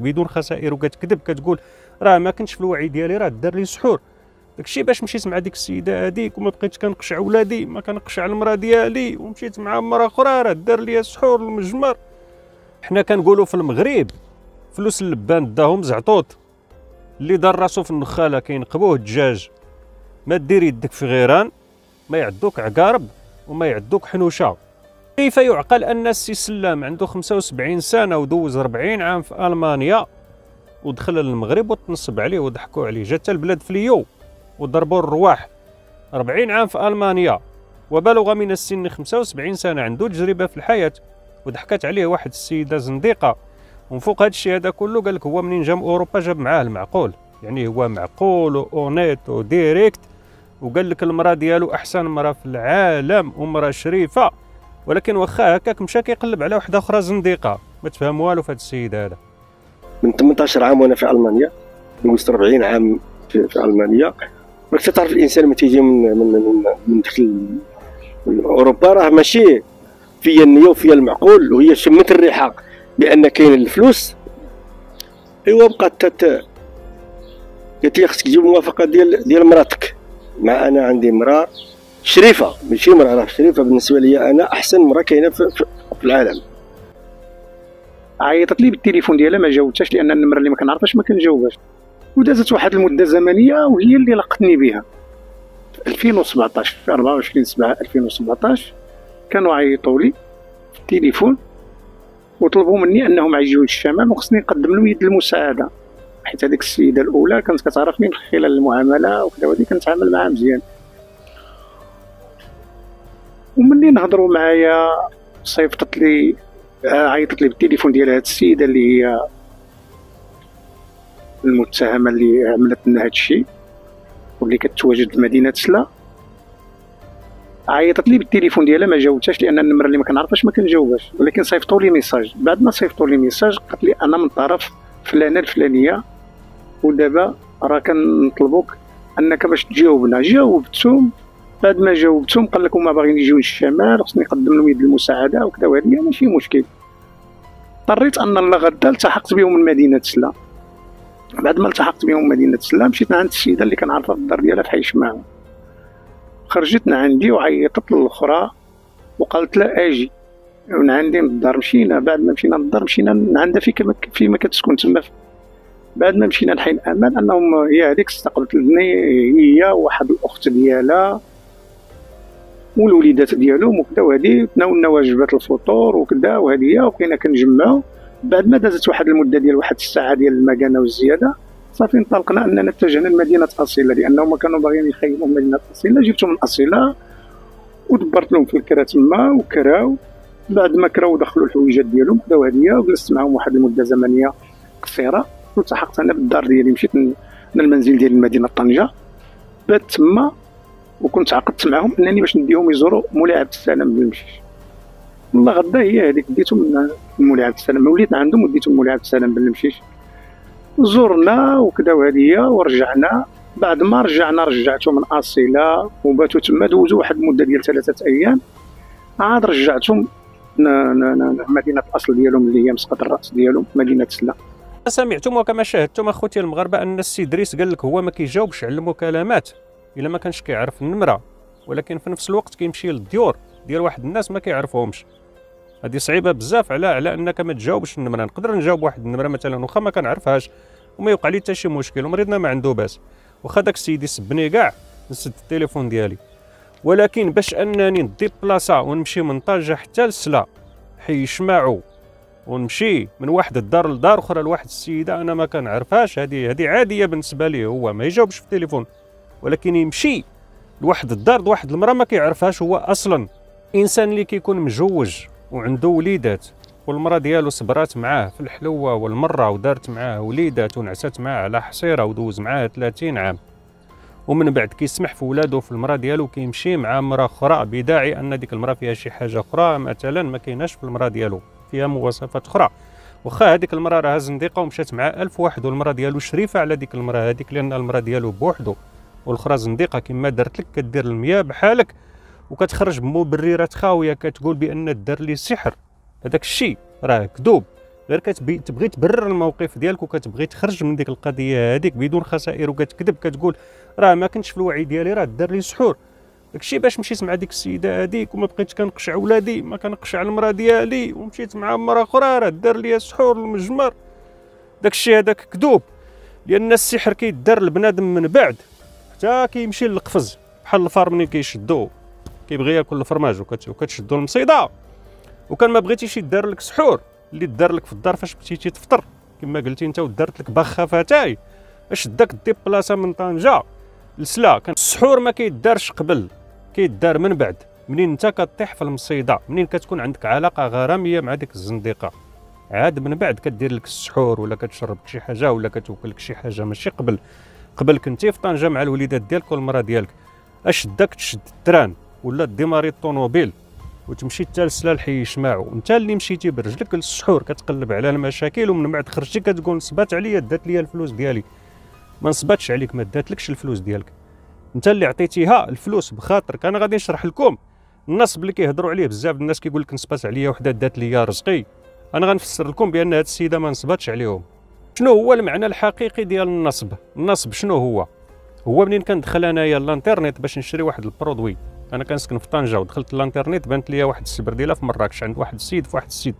بدون خسائر وكتكذب كتقول راه ما كنتش في الوعي ديالي، راه دار لي سحور. داكشي باش مشيت مع ديك السيده هذيك وما بقيتش كنقشع ولادي، ما كنقشع المراه ديالي، ومشيت مع مراه اخرى راه دار لي سحور المجمر. حنا كنقولوا في المغرب فلوس اللبان داهم زعطوط، اللي دار راسو في النخاله كينقبوه الدجاج. ما دير يدك في غيران، ما يعدوك عقارب وما يعدوك حنوشه. كيف يعقل ان السي سلام عنده 75 سنه ودوز 40 عام في المانيا ودخل للمغرب وتنصب عليه وضحكوا عليه، جات البلاد فليو وضربوا الرواح. 40 عام في المانيا وبلغ من السن 75 سنه، عنده تجربه في الحياه، وضحكت عليه واحد السيده زنديقه. ومن فوق هذا الشيء هذا كله قال لك هو منين جا من اوروبا جاب معاه المعقول، يعني هو معقول واونيت وديريكت، وقال لك المراه ديالو احسن مراه في العالم ومراه شريفه. ولكن واخا هكاك مشى كيقلب على وحده اخرى زنديقه، ما تفهم والو في هذا السيد هذا. من 18 عام وانا في المانيا، دوزت 40 عام في المانيا. راك تعرف الانسان ملي تيجي من داخل اوروبا راه ماشي فيا النيه وفيا المعقول، وهي شمت الريحه بان كاين الفلوس. ايوا بقات قالت لي خصك تجيب الموافقه ديال مراتك. مع انا عندي مراه شريفه، ماشي مراه راه شريفه بالنسبه لي، انا احسن مراه كاينه في العالم. عيطت لي بالتليفون ديالها ما جاوبتهاش لان النمره اللي ما كنعرفهاش ما كنجاوبهاش، ودازت واحد المده زمنيه وهي اللي لقتني بها في 2017 في 24/7/2017. كانوا عيطوا لي في التليفون وطلبوا مني انهم عيجيو للشمال وخصني نقدم لهم يد المساعده، حيت هذيك السيده الاولى كانت كتعرفني من خلال المعامله وكذا، ودي كنتعامل معها مزيان. وملي نهضروا معايا صيفطت لي عيطت لي بالتليفون ديال هاد السيده اللي هي المتهمه اللي عملت لنا هاد الشيء واللي كتواجد في مدينه سلا. عيطت لي بالتليفون ديالها ما جاوبتهاش لان النمره اللي ما كنعرفهاش ما كنجاوبهاش، ولكن صيفطوا لي ميساج. بعد ما صيفطوا لي ميساج قالت لي انا من طرف فلانه الفلانيه ودابا راه كنطلبوك انك باش تجاوبنا. جاوبتهم، بعد ما جاوبتهم قال لك هما باغيين يجيو للشمال خصني نقدم لهم يد المساعده وكذا، وهذه ماشي مشكل. اضطريت ان الله غدا التحقت بهم من مدينه سلا. بعد ما التحقت بهم من مدينه سلا مشيت عند السيده اللي كنعرفها في الدار ديالها في حي شماعه. خرجت من عندي وعيطت للاخرى وقالت لها اجي من عندي من الدار. مشينا، بعد ما مشينا للدار مشينا عندها فيما كتسكن تما. بعد ما مشينا لحي الامان انهم هي هذيك استقبلتني هي وواحد الاخت ديالها والوليدات ديالهم وكذا، وهذه تناولنا واجبات الفطور وكذا وهذه، وبقينا كنجمعوا. بعد ما دازت واحد المده ديال واحد الساعه ديال المكانه والزياده صافي انطلقنا اننا اتجهنا لمدينه اصيله، لانهم كانوا باغيين يخيموا في مدينه اصيله. جبتهم من اصيله ودبرت لهم في الكرا تما وكراو. بعد ما كراو دخلوا الحويجات ديالهم كذا وهذه، وجلست معهم واحد المده زمنيه قصيره والتحقت انا بالدار ديالي. مشيت للمنزل ديال مدينه طنجه، بات تما وكنت عقدت معهم انني باش نديهم يزوروا مولاي عبد السلام بالمشيش. والله غدا هي هذيك ديتهم مولاي عبد السلام، وليت عندهم وديتهم مولاي عبد السلام بالمشيش. زرنا وكذا وهذه ورجعنا. بعد ما رجعنا رجعتهم من اصيله وباتوا تما، دوزوا واحد المده ديال 3 ايام، عاد رجعتهم مدينه الاصل ديالهم اللي هي مسقط الراس ديالهم مدينه سلا. سمعتم وكما شاهدتم اخوتي المغاربه ان السي دريس قال لك هو ما كيجاوبش على المكالمات الا ما كانش كيعرف النمره، ولكن في نفس الوقت كيمشي للديور ديال واحد الناس ما كيعرفوهمش. هذه صعيبه بزاف على انك ما تجاوبش النمره. نقدر نجاوب واحد النمره مثلا واخا ما كنعرفهاش وما يوقع لي حتى شي مشكل ومريضنا ما عنده باس، واخا داك السيد يسبني كاع نسد التليفون ديالي. ولكن باش انني ندي بلاصه ونمشي من طنجه حتى لسلا حي شماعو ونمشي من واحد الدار لدار اخرى لواحد السيده انا ما كنعرفهاش، هذه عاديه بالنسبه ليه. هو ما يجاوبش في التليفون، ولكن يمشي لواحد الدار لواحد المراه ما كيعرفهاش. هو اصلا انسان اللي كيكون مجوج وعنده وليدات والمراه ديالو صبرات معاه في الحلوه والمره ودارت معاه وليدات ونعست معاه على حصيره ودوز معاه 30 عام، ومن بعد كيسمح في ولادو في المراه ديالو كيمشي مع مراه اخرى بداعي ان ديك المراه فيها شي حاجه اخرى مثلا ما كايناش في المراه ديالو، فيها مواصفات اخرى. واخا هذيك المراه راها زنديقه ومشات مع 1000 واحد والمراه ديالو شريفه على ديك المراه هذيك، لان المراه ديالو بوحدو والاخرى زنديقه كما دارت لك، كدير المياه بحالك وكتخرج بمبررات خاويه كتقول بان دار لي سحر. هذاك الشيء راه كذوب. غير تبغي تبرر الموقف ديالك وكتبغي تخرج من ديك القضيه هذيك بدون خسائر، وكتكذب كتقول راه ما كنتش في الوعي ديالي، راه دار لي سحور. داكشي باش مشيت مع ديك السيده هذيك وما بقيتش كنقشع ولادي، ما كنقشع المراه ديالي، ومشيت مع مراه اخرى راه دار لي سحور المجمر. داكشي هذاك كذوب، لان السحر كيدار لبنادم من بعد حتى كيمشي للقفز بحال الفار منين كيشدو كيبغي ياكل الفرماج وكتشدو المصيده. وكان ما بغيتيش يدار لك سحور اللي دار لك في الدار فاش مشيتي تفطر كما قلتي انت، ودارت لك بخه فتاي اش داك دي بلاصه من طنجه لسلا. كان السحور ما كيدارش قبل، كيدار من بعد، منين انت كطيح في المصيده، منين كتكون عندك علاقه غراميه مع ديك الزنديقه، عاد من بعد كدير لك السحور ولا كتشرب شي حاجه ولا كتوكل لك شي حاجه. ماشي قبل كنتي في طنجه مع الوليدات ديالك والمراه ديالك، اش داك تشد التران ولا ديماري الطوموبيل وتمشي حتى لسلا الحي يشمعو، انت اللي مشيتي برجلك للسحور كتقلب على المشاكل، ومن بعد خرجتي كتقول نصبات عليا دات ليا الفلوس ديالي. ما نصباتش عليك، ما داتلكش الفلوس ديالك، انت اللي عطيتيها الفلوس بخاطرك. انا غادي نشرح لكم النصب اللي كيهضروا عليه بزاف الناس، كيقول لك نصبات عليا وحده دات ليا رزقي. انا غنفسر لكم بان هذه السيده ما نصباتش عليهم. شنو هو المعنى الحقيقي ديال النصب؟ النصب شنو هو منين كندخل انايا الانترنيت باش نشري واحد البرودوي. انا كنسكن في طنجه ودخلت الانترنيت بانت ليا واحد السبرديله في مراكش عند واحد السيد في واحد السيد،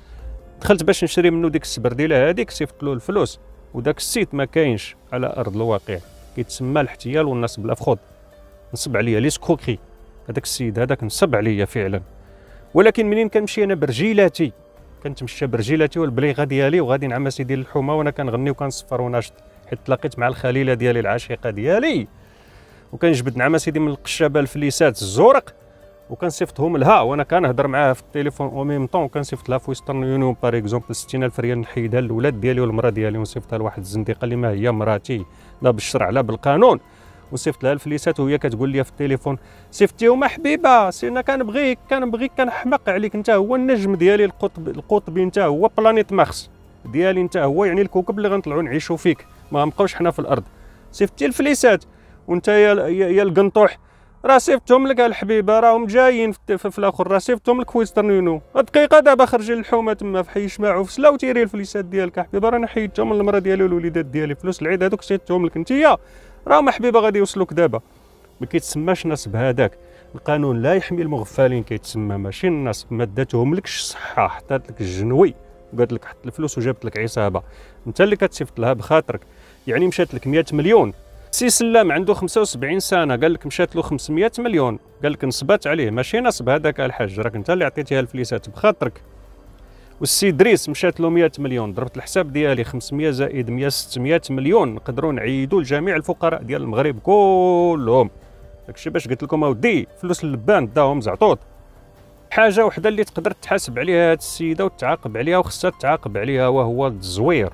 دخلت باش نشري منه ديك السبرديله هذيك، صيفط له الفلوس وداك السيد ما كاينش على ارض الواقع، كيتسمى الاحتيال والنصب الافخذ. نصب عليا لي سكروكري، هذاك السيد هذاك نصب عليا فعلا. ولكن منين كنمشي انا برجيلاتي، كنتمشى برجيلاتي والبليغه ديالي وغادي نعم سيدي الحومه وانا كنغني وكنصفر وناشط، حيت تلاقيت مع الخليله ديالي العاشقه ديالي وكنجبد نعم سيدي من القشابه الفليسات الزورق وكنصيفطهم لها وانا كنهضر معاها في التليفون او ميم طون، وكنصيفط لها في ويسترن يونيون باغ اكزومبل 60000 ريال نحيدها للولاد ديالي والمراه ديالي، ونصيفطها لواحد الزنديقه اللي ما هي مراتي لا بالشرع لا بالقانون، وصيفط لها الفليسات وهي كتقول لي في التليفون صيفطيهم حبيبه سينا كنبغيك كنحماق عليك، انت هو النجم ديالي القطبي، انت هو بلانيت مارس ديالي، انت هو يعني الكوكب اللي غنطلعوا نعيشوا فيك، ما غنبقاوش حنا في الارض. صيفطتي الفليسات وانت يا القنطوح راه صيفطهم لك الحبيبه، راهم جايين في الاخر، راه صيفطهم لك في ويسترن يونيون. دقيقه دابا خرجي للحومه تما في حي شماعو في سلا وتيري الفليسات ديالك حبيبه، رانا حيدتهم من المراه ديالي والوليدات ديالي، فلوس العيد هذوك صيفطتهم لك انتيا، راهم حبيبه غادي يوصلوك دابا. ما كيتسماش نصب هذاك، القانون لا يحمي المغفلين كيتسمى، ماشي النصب. ما داتهم لكش الصحه، حطات لك الجنوي وقالت لك حط الفلوس وجابت لك عصابه، انت اللي كتصيفط لها بخاطرك. يعني مشات لك 100 مليون، سي سلام عنده 75 سنه قال لك مشات له 500 مليون، قال لك نصبات عليه، ماشي نصب هذاك الحاج، راك انت اللي عطيتيها الفليسات بخاطرك. والسي دريس مشات له 100 مليون، ضربت الحساب ديالي 500 زائد 100 600 مليون، نقدروا نعيدوا لجميع الفقراء ديال المغرب كلهم. داكشي باش قلت لكم اودي فلوس اللبان داهم زعطوط. حاجه وحده اللي تقدر تحاسب عليها هذه السيده وتعاقب عليها وخصها تعاقب عليها، وهو التزوير.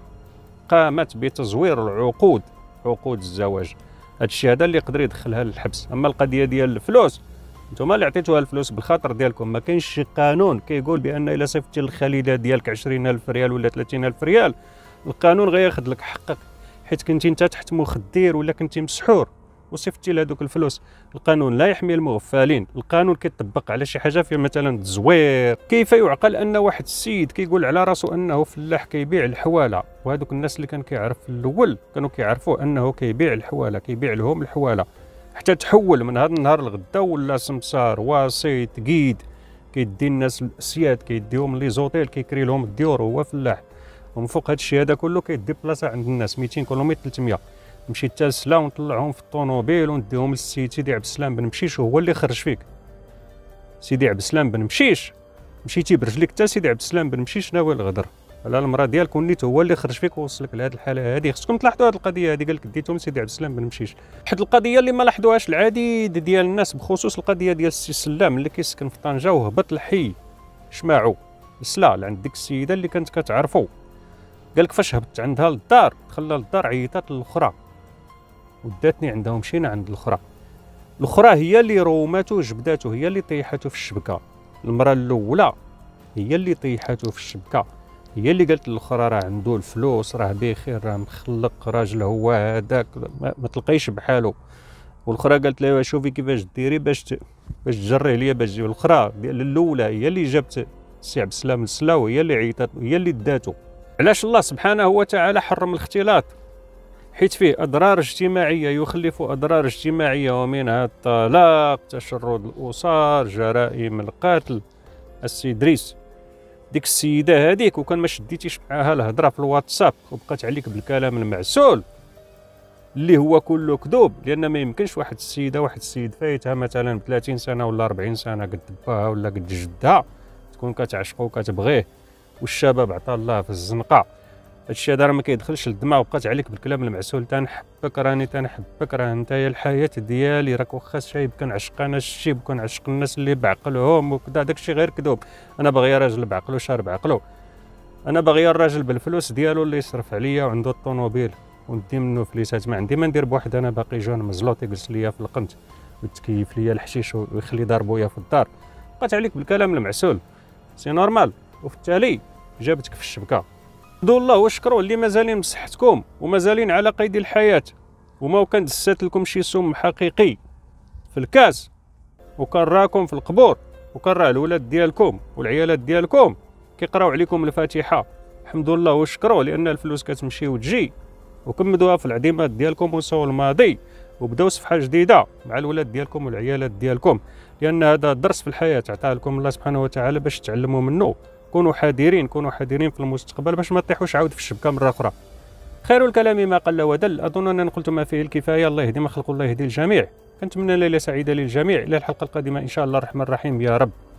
قامت بتزوير العقود، عقود الزواج. هذا الشيء هذا اللي يقدر يدخلها للحبس. اما القضيه ديال الفلوس، نتوما اللي عطيتوها الفلوس بالخاطر ديالكم، ما كاينش شي قانون كيقول بان الا صيفطتي للخليله ديالك 20000 ريال ولا 30000 ريال القانون غياخذ لك حقك، حيت كنتي انت تحت مخدر ولا كنتي مسحور وصيفطتي لهذوك الفلوس. القانون لا يحمي المغفلين، القانون كيطبق على شي حاجه فيها مثلا التزوير. كيف يعقل ان واحد السيد كيقول على راسو انه فلاح كيبيع الحواله، وهذوك الناس اللي كان كيعرف في الاول كانوا كيعرفوا انه كيبيع الحواله، كيبيع لهم الحواله حتى تحول من هذا النهار لغدا ولا سمسار وسيط قيد، كيدي الناس الاسياد كيديهم لي زوطيل كيكري لهم الديور، وهو فلاح. ومن فوق هذا الشيء هذا كله كيدي بلاصه عند الناس 200 كيلومتر 300. نمشي حتى لسلا ونطلعهم في الطوموبيل ونديهم للسيد سيدي عبد السلام بن مشيش، وهو اللي خرج فيك. سيدي عبد السلام بن مشيش مشيتي برجليك حتى سيدي عبد السلام بن مشيش ناوي الغدر على المراه ديالك، ونيت هو اللي خرج فيك ووصلك لهذه الحاله هذه. خصكم تلاحظوا هذه القضيه هذه، قال لك ديتهم سيدي عبد السلام بن مشيش. واحد القضيه اللي ما لاحظوهاش العديد ديال الناس بخصوص القضيه ديال السي سلام اللي كيسكن في طنجه وهبط الحي شماعو سلا لعند ديك السيده اللي كانت كتعرفو. قال لك فاش هبطت عندها للدار، دخلنا للدار عيطات للاخرى وداتني عندها ومشينا عند الاخرى هي اللي روماتو جبداتو، هي اللي طيحاتو في الشبكه. المراه الاولى هي اللي طيحاتو في الشبكه، هي اللي قالت للاخرى راه عنده الفلوس، راه بخير، راه مخلق راجل هو هذاك ما تلقايش بحالو. والاخرى قالت لها شوفي كيفاش ديري باش تجريه ليا باش تجي. الاخرى الاولى هي اللي جابت السي عبد السلام السلاوي هي اللي عيطات هي اللي داتو. علاش الله سبحانه وتعالى حرم الاختلاط؟ حيت فيه اضرار اجتماعيه يخلف اضرار اجتماعيه، ومنها الطلاق، تشرد الاسر، جرائم القتل. السي ادريس ديك السيده هذيك وكان ما شديتيش معاها الهضره في الواتساب وبقات عليك بالكلام المعسول اللي هو كله كذوب، لان ما يمكنش واحد السيد فايتها مثلا ب 30 سنه ولا 40 سنه قد باها ولا قد جدها تكون كتعشقو وكتبغيه والشباب عطا الله في الزنقه. هادشي هذا راه ما كيدخلش للدماغ وبقات عليك بالكلام المعسول. تنحبك راني تنحبك، راه نتايا الحياه ديالي، راك واخا شايب كنعشق انا الشيب وكنعشق الناس اللي بعقلهم وكذا، داكشي غير كذوب. انا باغي راجل بعقلو شارب عقلو، انا باغي الراجل بالفلوس ديالو اللي يصرف عليا وعنده الطوموبيل وندي منه فليسات. ما عندي ما ندير بواحد انا باقي جون مزلوط يجلس ليا في القنت وتكيف ليا الحشيش ويخلي دار بويا في الدار. بقات عليك بالكلام المعسول سي نورمال، وفي التالي جابتك في الشبكه. الحمد لله وشكروا اللي مازالين بصحتكم ومازالين على قيد الحياه، وما كان دسات لكم شي سم حقيقي في الكاس وكان راكم في القبور، وكان راه الولاد ديالكم والعيالات ديالكم كيقراو عليكم الفاتحه. الحمد لله وشكروا لان الفلوس كتمشي وتجي، وكمدوها في العظيمات ديالكم وسوا الماضي وبداو صفحه جديده مع الولاد ديالكم والعيالات ديالكم، لان هذا درس في الحياه عطاه لكم الله سبحانه وتعالى باش تعلموا منه. كونوا حذرين في المستقبل باش ما تطيحوش عاود في الشبكه مره اخرى. خير الكلام ما قل ودل، اظن انني قلت ما فيه الكفايه. الله يهدي ما خلق، الله يهدي الجميع. كنتمنى ليله سعيده للجميع. الى الحلقه القادمه ان شاء الله الرحمن الرحيم يا رب.